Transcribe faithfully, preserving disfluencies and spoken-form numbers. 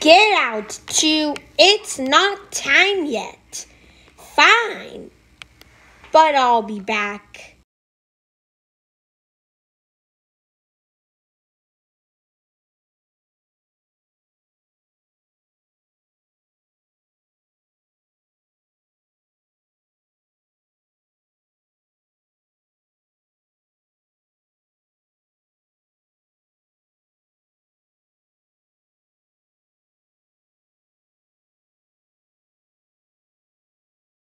Get out too. It's not time yet. Fine. But I'll be back.